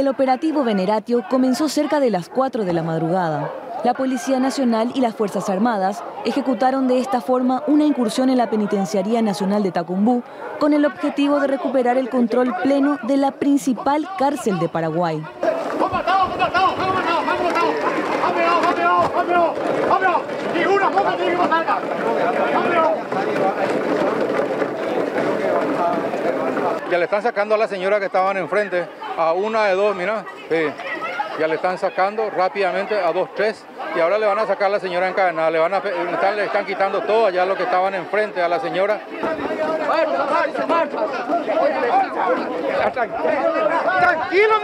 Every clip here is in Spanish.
El operativo Veneratio comenzó cerca de las 4 de la madrugada. La Policía Nacional y las Fuerzas Armadas ejecutaron de esta forma una incursión en la Penitenciaría Nacional de Tacumbú con el objetivo de recuperar el control pleno de la principal cárcel de Paraguay. Ya le están sacando a la señora que estaban enfrente, a una de dos, mira, sí. Ya le están sacando rápidamente a 2, 3 y ahora le van a sacar a la señora encadenada, le están quitando todo allá lo que estaban enfrente a la señora. Tranquilo,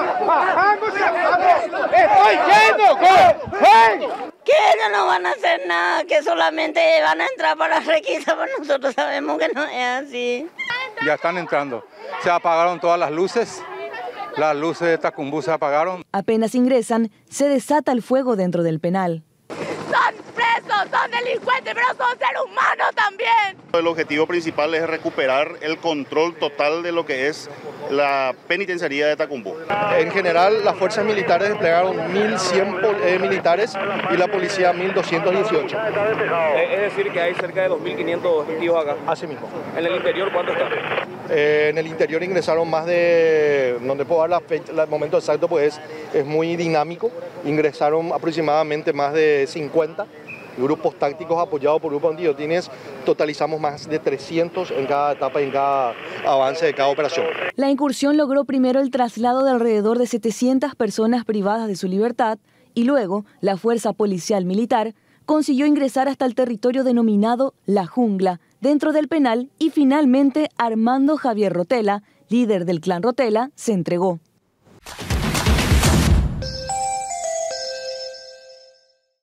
estoy yendo. Que ellos no van a hacer nada, que solamente van a entrar para la requisa, pero nosotros sabemos que no es así. Ya están entrando, se apagaron todas las luces. Las luces de Tacumbú se apagaron. Apenas ingresan, se desata el fuego dentro del penal. Son presos, son delincuentes, pero son seres humanos también. El objetivo principal es recuperar el control total de lo que es la penitenciaría de Tacumbú. En general, las fuerzas militares desplegaron 1.100 militares y la policía 1.218. Es decir, que hay cerca de 2.500 efectivos acá. Así mismo. ¿En el interior cuánto está? En el interior ingresaron más de, no te puedo dar la fecha, el momento exacto, pues es muy dinámico. Ingresaron aproximadamente más de 50 grupos tácticos apoyados por grupos antiguillotines. Totalizamos más de 300 en cada etapa y en cada avance de cada operación. La incursión logró primero el traslado de alrededor de 700 personas privadas de su libertad y luego la fuerza policial militar consiguió ingresar hasta el territorio denominado La Jungla, dentro del penal, y finalmente Armando Javier Rotela, líder del clan Rotela, se entregó.